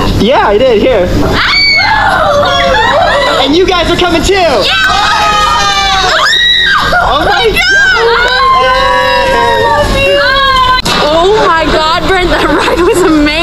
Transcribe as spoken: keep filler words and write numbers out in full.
Yeah, I did. Here. And you guys are coming too. Yeah! Oh my god! Oh my god, Brent, that ride was amazing.